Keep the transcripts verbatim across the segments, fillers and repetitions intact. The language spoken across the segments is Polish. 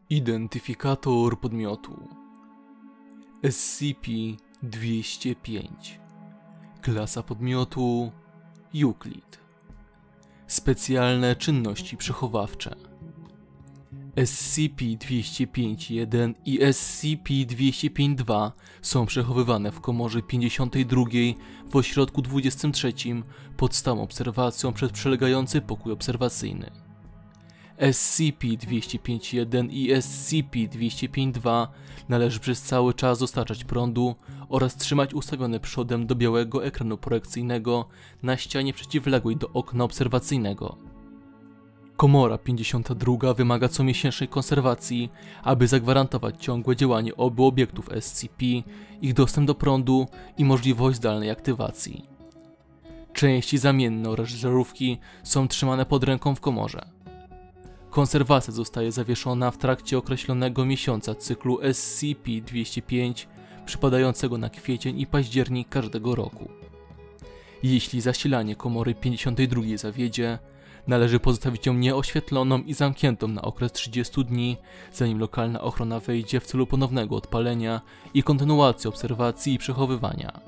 Identyfikator podmiotu S C P dwieście pięć. Klasa podmiotu Euclid. Specjalne czynności przechowawcze S C P dwieście pięć jeden i S C P dwieście pięć dwa są przechowywane w komorze pięćdziesiątej drugiej w ośrodku dwudziestym trzecim pod stałą obserwacją przez przylegający pokój obserwacyjny. S C P dwieście pięć jeden i S C P dwieście pięć dwa należy przez cały czas dostarczać prądu oraz trzymać ustawione przodem do białego ekranu projekcyjnego na ścianie przeciwległej do okna obserwacyjnego. Komora pięćdziesiąta druga wymaga comiesięcznej konserwacji, aby zagwarantować ciągłe działanie obu obiektów S C P, ich dostęp do prądu i możliwość zdalnej aktywacji. Części zamienne oraz żarówki są trzymane pod ręką w komorze. Konserwacja zostaje zawieszona w trakcie określonego miesiąca cyklu S C P dwieście pięć, przypadającego na kwiecień i październik każdego roku. Jeśli zasilanie komory pięćdziesiątej drugiej zawiedzie, należy pozostawić ją nieoświetloną i zamkniętą na okres trzydziestu dni, zanim lokalna ochrona wejdzie w celu ponownego odpalenia i kontynuacji obserwacji i przechowywania.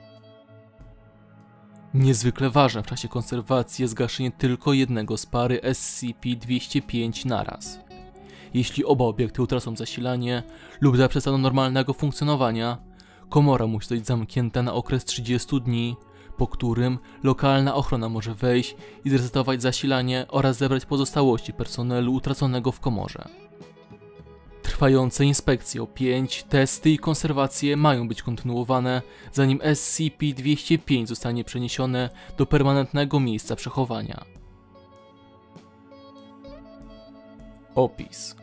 Niezwykle ważne w czasie konserwacji jest gaszenie tylko jednego z pary S C P dwieście pięć naraz. Jeśli oba obiekty utracą zasilanie lub zaprzestaną normalnego funkcjonowania, komora musi być zamknięta na okres trzydziestu dni, po którym lokalna ochrona może wejść i zresetować zasilanie oraz zebrać pozostałości personelu utraconego w komorze. Trwające inspekcje O pięć, testy i konserwacje mają być kontynuowane, zanim S C P dwieście pięć zostanie przeniesione do permanentnego miejsca przechowania. Opis.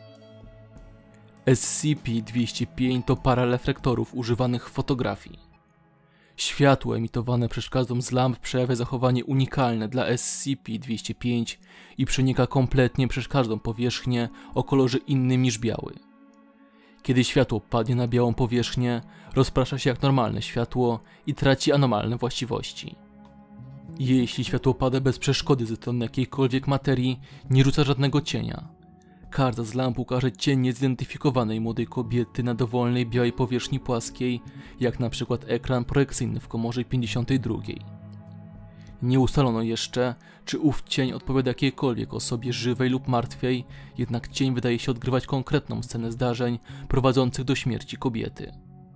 S C P dwieście pięć to para reflektorów używanych w fotografii. Światło emitowane przez każdą z lamp przejawia zachowanie unikalne dla S C P dwieście pięć i przenika kompletnie przez każdą powierzchnię o kolorze innym niż biały. Kiedy światło padnie na białą powierzchnię, rozprasza się jak normalne światło i traci anomalne właściwości. Jeśli światło pada bez przeszkody ze strony jakiejkolwiek materii, nie rzuca żadnego cienia. Każda z lamp ukaże cień niezidentyfikowanej młodej kobiety na dowolnej białej powierzchni płaskiej, jak na przykład ekran projekcyjny w komorze pięćdziesiątej drugiej. Nie ustalono jeszcze, czy ów cień odpowiada jakiejkolwiek osobie żywej lub martwej, jednak cień wydaje się odgrywać konkretną scenę zdarzeń prowadzących do śmierci kobiety.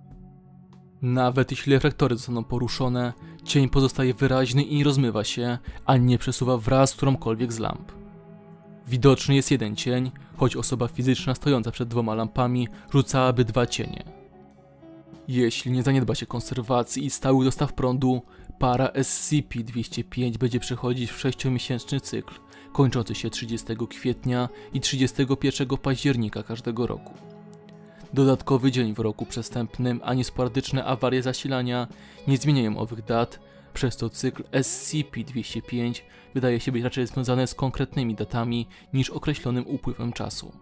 Nawet jeśli reflektory zostaną poruszone, cień pozostaje wyraźny i nie rozmywa się, ani nie przesuwa wraz z którąkolwiek z lamp. Widoczny jest jeden cień, choć osoba fizyczna stojąca przed dwoma lampami rzucałaby dwa cienie. Jeśli nie zaniedba się konserwacji i stałych dostaw prądu, para S C P dwieście pięć będzie przechodzić w sześciomiesięczny cykl, kończący się trzydziestego kwietnia i trzydziestego pierwszego października każdego roku. Dodatkowy dzień w roku przestępnym ani sporadyczne awarie zasilania nie zmieniają owych dat, przez to cykl S C P dwieście pięć wydaje się być raczej związany z konkretnymi datami niż określonym upływem czasu.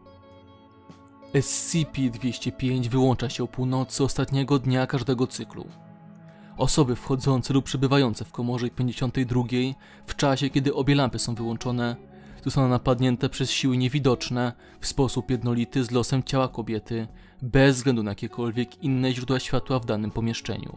S C P dwieście pięć wyłącza się o północy ostatniego dnia każdego cyklu. Osoby wchodzące lub przebywające w komorze pięćdziesiątej drugiej w czasie, kiedy obie lampy są wyłączone, zostaną napadnięte przez siły niewidoczne w sposób jednolity z losem ciała kobiety, bez względu na jakiekolwiek inne źródła światła w danym pomieszczeniu.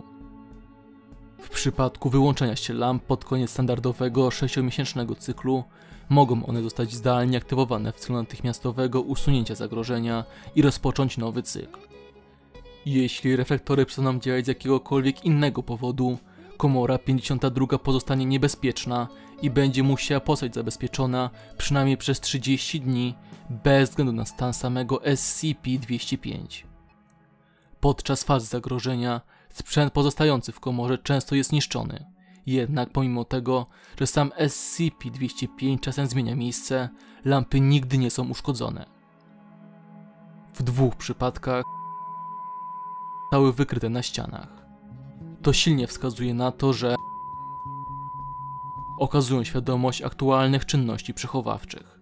W przypadku wyłączenia się lamp pod koniec standardowego sześciomiesięcznego cyklu, mogą one zostać zdalnie aktywowane w celu natychmiastowego usunięcia zagrożenia i rozpocząć nowy cykl. Jeśli reflektory przestaną działać z jakiegokolwiek innego powodu, komora pięćdziesiąta druga pozostanie niebezpieczna i będzie musiała pozostać zabezpieczona przynajmniej przez trzydzieści dni, bez względu na stan samego S C P dwieście pięć. Podczas fazy zagrożenia sprzęt pozostający w komorze często jest niszczony, jednak pomimo tego, że sam S C P dwieście pięć czasem zmienia miejsce, lampy nigdy nie są uszkodzone. W dwóch przypadkach zostały wykryte na ścianach. To silnie wskazuje na to, że okazują świadomość aktualnych czynności przechowawczych.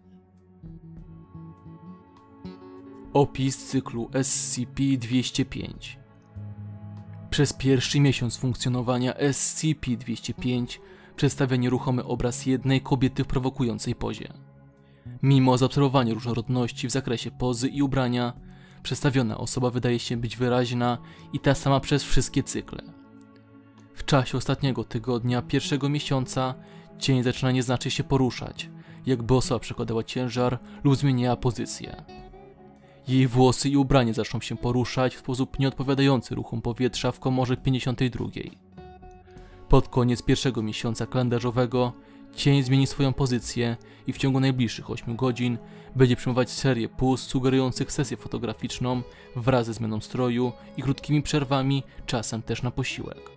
Opis cyklu S C P dwieście pięć. Przez pierwszy miesiąc funkcjonowania S C P dwieście pięć przedstawia nieruchomy obraz jednej kobiety w prowokującej pozie. Mimo zaobserwowania różnorodności w zakresie pozy i ubrania, przedstawiona osoba wydaje się być wyraźna i ta sama przez wszystkie cykle. W czasie ostatniego tygodnia pierwszego miesiąca cień zaczyna nieznacznie się poruszać, jakby osoba przekładała ciężar lub zmieniała pozycję. Jej włosy i ubranie zaczną się poruszać w sposób nieodpowiadający ruchom powietrza w komorze pięćdziesiątej drugiej. Pod koniec pierwszego miesiąca kalendarzowego cień zmieni swoją pozycję i w ciągu najbliższych ośmiu godzin będzie przyjmować serię pust sugerujących sesję fotograficzną wraz ze zmianą stroju i krótkimi przerwami, czasem też na posiłek.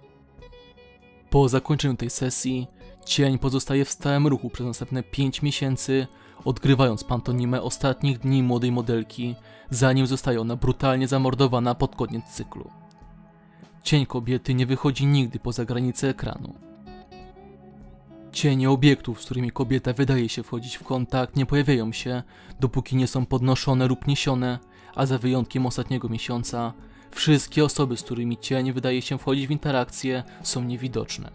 Po zakończeniu tej sesji cień pozostaje w stałym ruchu przez następne pięć miesięcy, odgrywając pantomimę ostatnich dni młodej modelki, zanim zostaje ona brutalnie zamordowana pod koniec cyklu. Cień kobiety nie wychodzi nigdy poza granice ekranu. Cienie obiektów, z którymi kobieta wydaje się wchodzić w kontakt, nie pojawiają się, dopóki nie są podnoszone lub niesione, a za wyjątkiem ostatniego miesiąca, wszystkie osoby, z którymi cień wydaje się wchodzić w interakcję, są niewidoczne.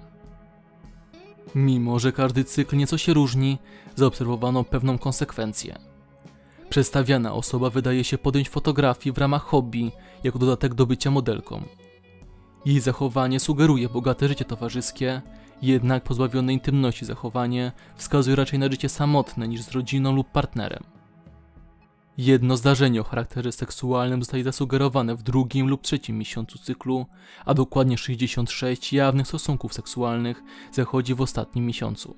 Mimo że każdy cykl nieco się różni, zaobserwowano pewną konsekwencję. Przedstawiana osoba wydaje się podjąć fotografii w ramach hobby, jako dodatek do bycia modelką. Jej zachowanie sugeruje bogate życie towarzyskie, jednak pozbawione intymności zachowanie wskazuje raczej na życie samotne niż z rodziną lub partnerem. Jedno zdarzenie o charakterze seksualnym zostaje zasugerowane w drugim lub trzecim miesiącu cyklu, a dokładnie sześćdziesiąt sześć jawnych stosunków seksualnych zachodzi w ostatnim miesiącu.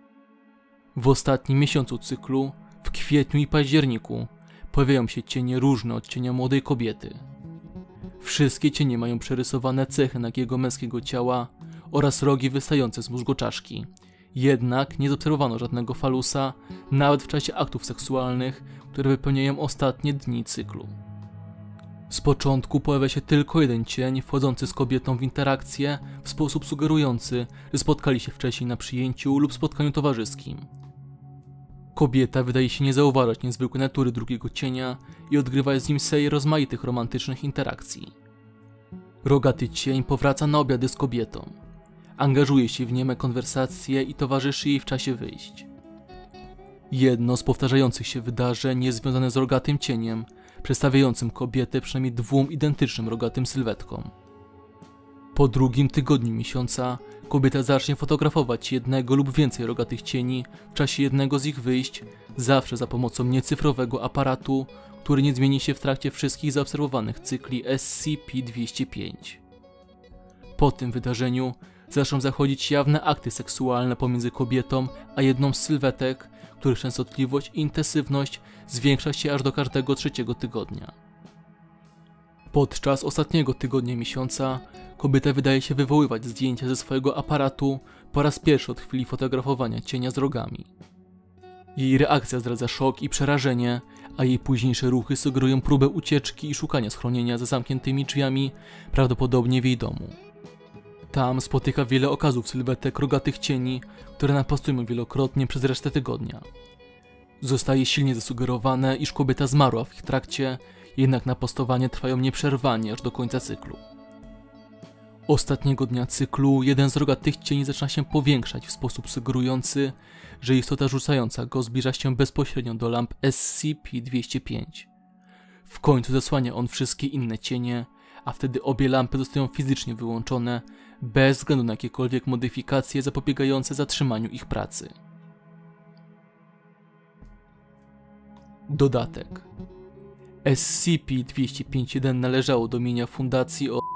W ostatnim miesiącu cyklu, w kwietniu i październiku, pojawiają się cienie różne od cienia młodej kobiety. Wszystkie cienie mają przerysowane cechy nagiego męskiego ciała oraz rogi wystające z mózgoczaszki. Jednak nie zaobserwowano żadnego falusa, nawet w czasie aktów seksualnych, które wypełniają ostatnie dni cyklu. Z początku pojawia się tylko jeden cień wchodzący z kobietą w interakcję w sposób sugerujący, że spotkali się wcześniej na przyjęciu lub spotkaniu towarzyskim. Kobieta wydaje się nie zauważać niezwykłej natury drugiego cienia i odgrywa z nim serię rozmaitych romantycznych interakcji. Rogaty cień powraca na obiady z kobietą. Angażuje się w nieme konwersacje i towarzyszy jej w czasie wyjść. Jedno z powtarzających się wydarzeń jest związane z rogatym cieniem, przedstawiającym kobietę przynajmniej dwóm identycznym rogatym sylwetkom. Po drugim tygodniu miesiąca kobieta zacznie fotografować jednego lub więcej rogatych cieni w czasie jednego z ich wyjść, zawsze za pomocą niecyfrowego aparatu, który nie zmieni się w trakcie wszystkich zaobserwowanych cykli S C P dwieście pięć. Po tym wydarzeniu zaczną zachodzić jawne akty seksualne pomiędzy kobietą a jedną z sylwetek, których częstotliwość i intensywność zwiększa się aż do każdego trzeciego tygodnia. Podczas ostatniego tygodnia miesiąca kobieta wydaje się wywoływać zdjęcia ze swojego aparatu po raz pierwszy od chwili fotografowania cienia z rogami. Jej reakcja zdradza szok i przerażenie, a jej późniejsze ruchy sugerują próbę ucieczki i szukania schronienia za zamkniętymi drzwiami, prawdopodobnie w jej domu. Tam spotyka wiele okazów sylwetek rogatych cieni, które napastują wielokrotnie przez resztę tygodnia. Zostaje silnie zasugerowane, iż kobieta zmarła w ich trakcie, jednak napastowania trwają nieprzerwanie aż do końca cyklu. Ostatniego dnia cyklu jeden z rogatych cieni zaczyna się powiększać w sposób sugerujący, że istota rzucająca go zbliża się bezpośrednio do lamp S C P dwieście pięć. W końcu zasłania on wszystkie inne cienie, a wtedy obie lampy zostają fizycznie wyłączone, bez względu na jakiekolwiek modyfikacje zapobiegające zatrzymaniu ich pracy. Dodatek. S C P dwieście pięćdziesiąt jeden należało do mienia fundacji o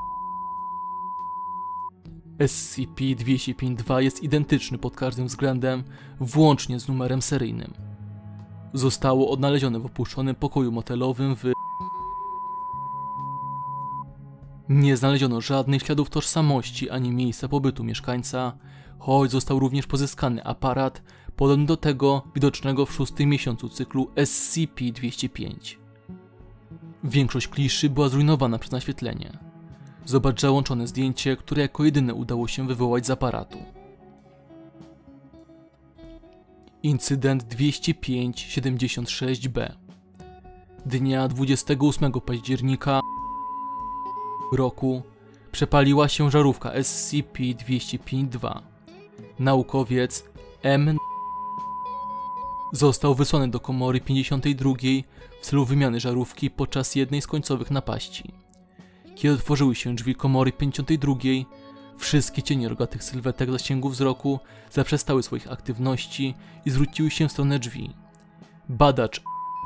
S C P dwieście pięćdziesiąt dwa jest identyczny pod każdym względem, włącznie z numerem seryjnym. Zostało odnalezione w opuszczonym pokoju motelowym w Nie znaleziono żadnych śladów tożsamości ani miejsca pobytu mieszkańca, choć został również pozyskany aparat podobny do tego widocznego w szóstym miesiącu cyklu S C P dwieście pięć. Większość kliszy była zrujnowana przez naświetlenie. Zobacz załączone zdjęcie, które jako jedyne udało się wywołać z aparatu. Incydent dwieście pięć siedemdziesiąt sześć B. Dnia dwudziestego ósmego października roku przepaliła się żarówka S C P dwieście pięćdziesiąt dwa. Naukowiec M Został wysłany do komory pięćdziesiątej drugiej w celu wymiany żarówki podczas jednej z końcowych napaści. Kiedy otworzyły się drzwi komory pięćdziesiątej drugiej, wszystkie cienie rogatych sylwetek w zasięgu wzroku zaprzestały swoich aktywności i zwróciły się w stronę drzwi. Badacz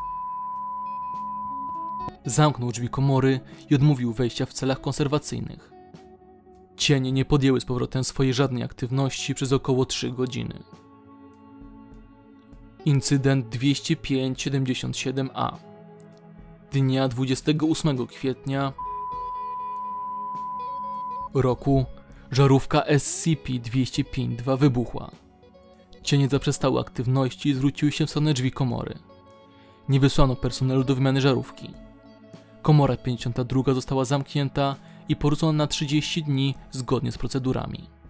zamknął drzwi komory i odmówił wejścia w celach konserwacyjnych. Cienie nie podjęły z powrotem swojej żadnej aktywności przez około trzy godziny. Incydent dwieście pięć siedemdziesiąt siedem A. Dnia dwudziestego ósmego kwietnia roku żarówka S C P dwieście pięćdziesiąt dwa wybuchła. Cienie zaprzestały aktywności i zwróciły się w stronę drzwi komory. Nie wysłano personelu do wymiany żarówki. Komora pięćdziesiąta druga została zamknięta i porzucona na trzydzieści dni zgodnie z procedurami.